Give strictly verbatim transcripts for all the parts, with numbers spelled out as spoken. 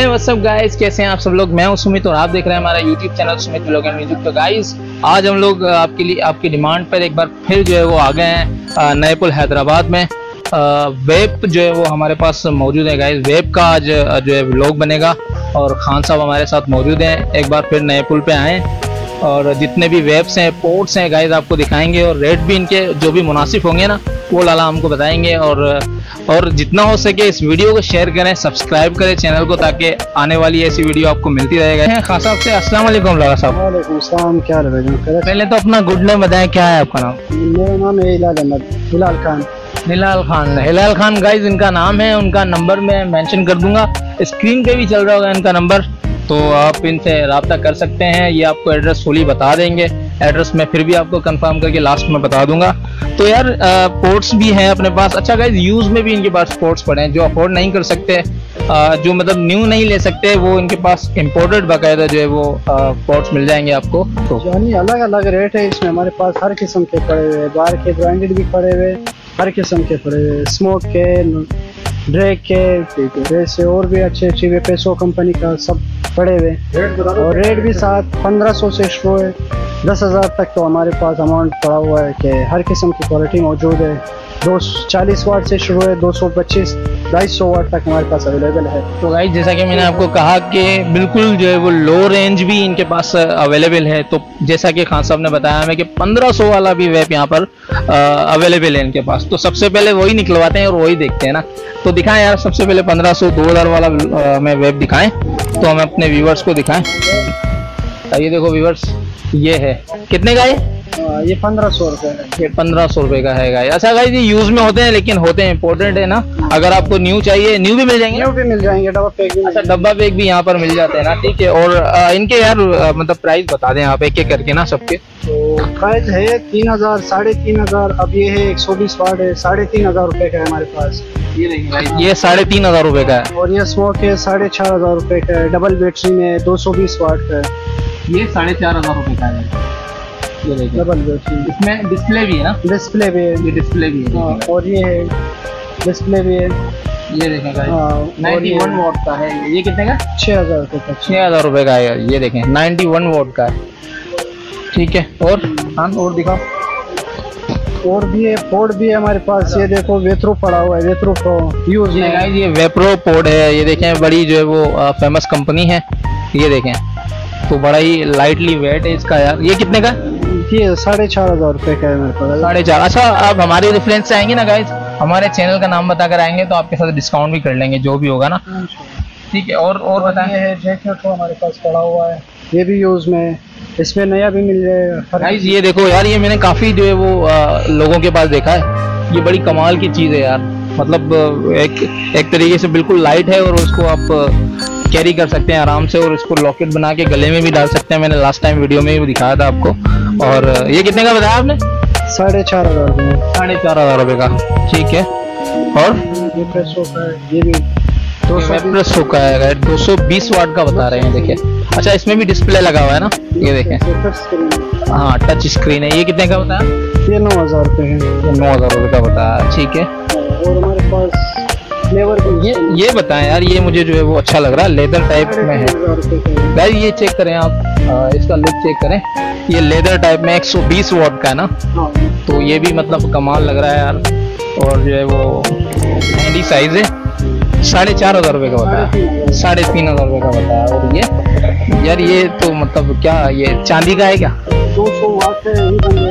What's up guys, कैसे हैं आप सब लोग। मैं हूं सुमित और आप देख रहे हैं हमारा YouTube channel Sumit vlog and music. तो गाइस आज हम लोग आपके लिए आपकी डिमांड पर एक बार फिर जो है वो आ गए हैं नए पुल हैदराबाद में। वेब जो है वो हमारे पास मौजूद है गाइस। वेब का आज जो है व्लॉग बनेगा और खान साहब हमारे साथ मौजूद हैं। एक बार फिर नए पुल पे आए और जितने भी वेब्स हैं पोर्ट्स हैं गाइस आपको दिखाएंगे और रेट भी इनके जो भी मुनासिब होंगे ना वो लाला हमको बताएंगे। और और जितना हो सके इस वीडियो को शेयर करें, सब्सक्राइब करें चैनल को, ताकि आने वाली ऐसी वीडियो आपको मिलती रहेगा। खान साहब से अस्सलाम वालेकुम। लाला साहब वालेकुम सलाम, क्या हाल है? पहले तो अपना गुड नेम बताएं, क्या है आपका नाम? मेरा नाम है हिलाल अहमद, हिलाल खान। हिलाल खान, हिलाल खान गाइस इनका नाम है। उनका नंबर मैं मेंशन कर दूंगा, स्क्रीन पे भी चल रहा होगा इनका नंबर, तो आप इनसे रब्ता कर सकते हैं। ये आपको एड्रेस फुली बता देंगे। एड्रेस मैं फिर भी आपको कंफर्म करके लास्ट में बता दूंगा। तो यार पोर्ट्स भी हैं अपने पास। अच्छा गाइस यूज में भी इनके पास पोर्ट्स पड़े हैं। जो अफोर्ड नहीं कर सकते, आ, जो मतलब न्यू नहीं ले सकते, वो इनके पास इम्पोर्टेड बाकायदा जो है वो पोर्ट्स मिल जाएंगे आपको। तो यानी अलग अलग रेट है इसमें। हमारे पास हर किस्म के पड़े हुए, बाहर के ब्रांडेड भी पड़े हुए, हर किस्म के पड़े हुए, स्मोक के, ड्रैग के, वैसे और भी अच्छे अच्छे वेपेसो कंपनी का सब पड़े हुए। और रेट भी साथ पंद्रह सौ से शुरू है, दस हज़ार तक तो हमारे पास अमाउंट पड़ा हुआ है कि हर किस्म की क्वालिटी मौजूद है। दो सौ चालीस वाट से शुरू है, दो सौ पच्चीस ढाई सौ वाट तक हमारे पास अवेलेबल है। तो गाइस जैसा कि मैंने आपको कहा कि बिल्कुल जो है वो लो रेंज भी इनके पास अवेलेबल है। तो जैसा कि खान साहब ने बताया हमें कि पंद्रह सौ वाला भी वेब यहाँ पर अवेलेबल है इनके पास। तो सबसे पहले वही निकलवाते हैं और वही देखते हैं ना। तो दिखाएं यार, सबसे पहले पंद्रह सौ दो हज़ार वाला में वेब दिखाएं तो हम अपने व्यूवर्स को दिखाएं। ये देखो व्यूवर्स, ये है कितने का है? ये पंद्रह सौ रुपए है। ये पंद्रह सौ रुपए का है गाइस। अच्छा गाइस ये यूज में होते हैं लेकिन होते हैं इंपॉर्टेंट है ना। अगर आपको न्यू चाहिए, न्यू भी मिल जाएंगे। न्यू भी मिल जाएंगे, डब्बा पैक भी। अच्छा डब्बा पैक भी यहाँ पर मिल जाते हैं ना, ठीक है। और आ, इनके यार आ, मतलब प्राइस बता दें आप एक एक करके ना सबके। तो प्राइस है तीन हजार साढ़े तीन हजार अब ये है एक सौ बीस वाट है, साढ़े तीन हजार रुपए का है हमारे पास। ये देखिए ये साढ़े तीन हजार रुपए का है। और ये स्मोक है साढ़े चार हजार रुपए का है, डबल बैटरी में दो सौ बीस वाट का है। ये साढ़े चार हजार रुपए का है। ये देखिए डबल बैटरी, इसमें डिस्प्ले भी है ना। डिस्प्ले भी है, ये डिस्प्ले भी है। हाँ, और ये है डिस्प्ले भी है। ये देखें गाइस, हाँ, इक्यानवे वॉट का है। ये कितने का? छह हजार रुपए का। छह हजार रुपए का है। ये देखें इक्यानवे वॉट का है, ठीक है। और हाँ और दिखाओ, और भी है, पोर्ट भी है हमारे पास। ये देखो वेप्रो पड़ा हुआ है, वेप्रो प्रो यूज में गाइस। ये वेप्रो पोर्ट है, ये देखें बड़ी जो है वो फेमस कंपनी है। ये देखें तो बड़ा ही लाइटली वेट है इसका यार। ये कितने का? ये साढ़े चार हजार रुपए का है मेरे पास। साढ़े चार। अच्छा आप हमारे रेफरेंस से आएंगे ना गाइस, हमारे चैनल का नाम बताकर आएंगे तो आपके साथ डिस्काउंट भी कर लेंगे जो भी होगा ना, ठीक है। और और बताएं। ये है जैकेट हमारे पास पड़ा हुआ है, ये भी यूज में, इसमें नया भी मिल जाएगा गाइस। ये देखो यार, ये मैंने काफी जो है वो आ, लोगों के पास देखा है। ये बड़ी कमाल की चीज है यार। मतलब एक एक तरीके से बिल्कुल लाइट है और उसको आप कैरी कर सकते हैं आराम से, और इसको लॉकेट बना के गले में भी डाल सकते हैं। मैंने लास्ट टाइम वीडियो में भी दिखाया था आपको। और ये कितने का बताया आपने? साढ़े चार हजार रुपये। साढ़े चार हजार रुपये का, ठीक है। और ये प्रेसो का है, ये भी दो सौ प्रेसो का है, दो सौ बीस वाट का बता रहे हैं। देखिए अच्छा इसमें भी डिस्प्ले लगा हुआ है ना, ये देखें। हाँ टच स्क्रीन है। ये कितने का बताया? ये नौ हजार रुपये है। नौ हजार रुपये का बताया, ठीक है। और हमारे पास फ्लेवर भी ये ये बताएं यार, ये मुझे जो है वो अच्छा लग रहा है, लेदर टाइप में है गाइस। ये चेक करें आप, आ, इसका लुक चेक करें। ये लेदर टाइप में एक सौ बीस वाट का है ना, तो ये भी मतलब कमाल लग रहा है यार। और जो है वो हैंडी साइज है। साढ़े चार हजार रुपये का बताया, साढ़े तीन हजार रुपये का बताया। और ये यार ये तो मतलब क्या, ये चांदी का है क्या? दो सौ वाट है।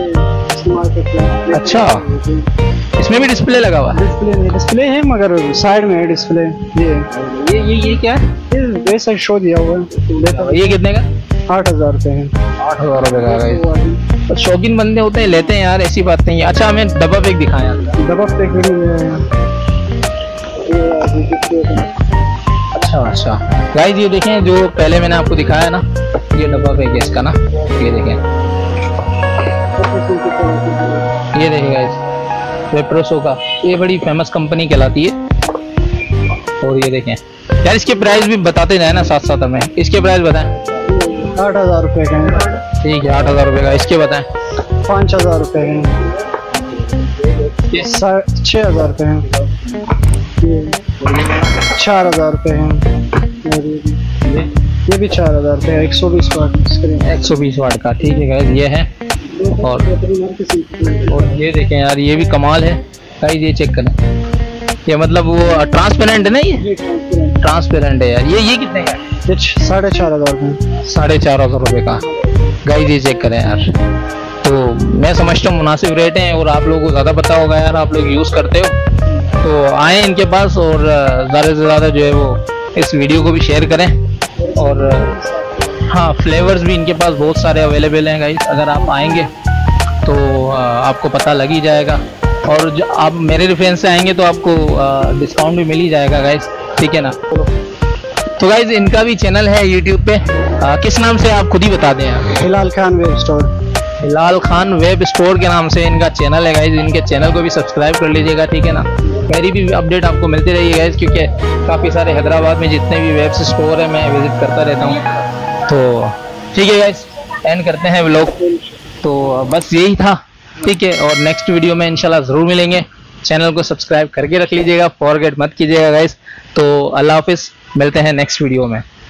अच्छा इसमें भी डिस्प्ले लगा हुआ है? डिस्प्ले नहीं, डिस्प्ले है मगर साइड में है डिस्प्ले। ये ये ये ये क्या है? ये वैसा शो दिया हुआ है। ये कितने का? आठ हजार रुपए है। आठ हजार रुपए का है। शौकीन बंदे होते हैं लेते हैं यार, ऐसी बात नहीं है। अच्छा हमें डब्बा पैक दिखाएं यार। डब्बा पैक भी अच्छा अच्छा गाइस ये देखें, जो पहले मैंने आपको दिखाया ना, ये डब्बा पैक है इसका ना। ये देखें, ये देखें गाइस वेप्रोसो का, ये बड़ी फेमस कंपनी कहलाती है। और ये देखें यार, इसके प्राइस भी बताते जाए ना साथ साथ हमें। इसके प्राइस बताएं। आठ हजार रुपए का है, ठीक है आठ हजार रुपए का। इसके बताएं। पाँच हजार रुपए है, छः हजार रुपए है, चार हजार रुपए है, और ये भी ये भी चार हज़ार रुपये, एक सौ बीस वाट स्क्रीन, एक सौ बीस वाट का। ठीक है गाइस, ये है। और और ये देखें यार, ये भी कमाल है गाइस, ये चेक करें। ये मतलब वो ट्रांसपेरेंट है ना, ये ट्रांसपेरेंट है यार। ये ये कितने का? ये साढ़े चार हज़ार रुपये, साढ़े चार हज़ार रुपये का गाइस, ये चेक करें यार। तो मैं समझता हूँ मुनासिब रेट हैं, और आप लोगों को ज़्यादा पता होगा यार, आप लोग यूज़ करते हो, तो आए इनके पास और ज़्यादा से ज़्यादा जो है वो इस वीडियो को भी शेयर करें। और हाँ, फ्लेवर्स भी इनके पास बहुत सारे अवेलेबल हैं गाइस, अगर आप आएंगे तो आपको पता लग ही जाएगा। और जो आप मेरे रेफरेंस से आएंगे तो आपको डिस्काउंट भी मिल ही जाएगा गाइस, ठीक है ना। तो गाइस इनका भी चैनल है यूट्यूब पे, आ, किस नाम से आप खुद ही बता दें आप? Hilal Khan web store, Hilal Khan web store के नाम से इनका चैनल है गाइस। इनके चैनल को भी सब्सक्राइब कर लीजिएगा, ठीक है ना। मेरी भी अपडेट आपको मिलती रही है गाइस, क्योंकि काफ़ी सारे हैदराबाद में जितने भी वेब स्टोर है मैं विजिट करता रहता हूँ। तो ठीक है गाइस, एंड करते हैं व्लॉग। तो बस यही था, ठीक है। और नेक्स्ट वीडियो में इंशाल्लाह ज़रूर मिलेंगे। चैनल को सब्सक्राइब करके रख लीजिएगा, फॉरगेट मत कीजिएगा गाइस। तो अल्लाह हाफिज़, मिलते हैं नेक्स्ट वीडियो में।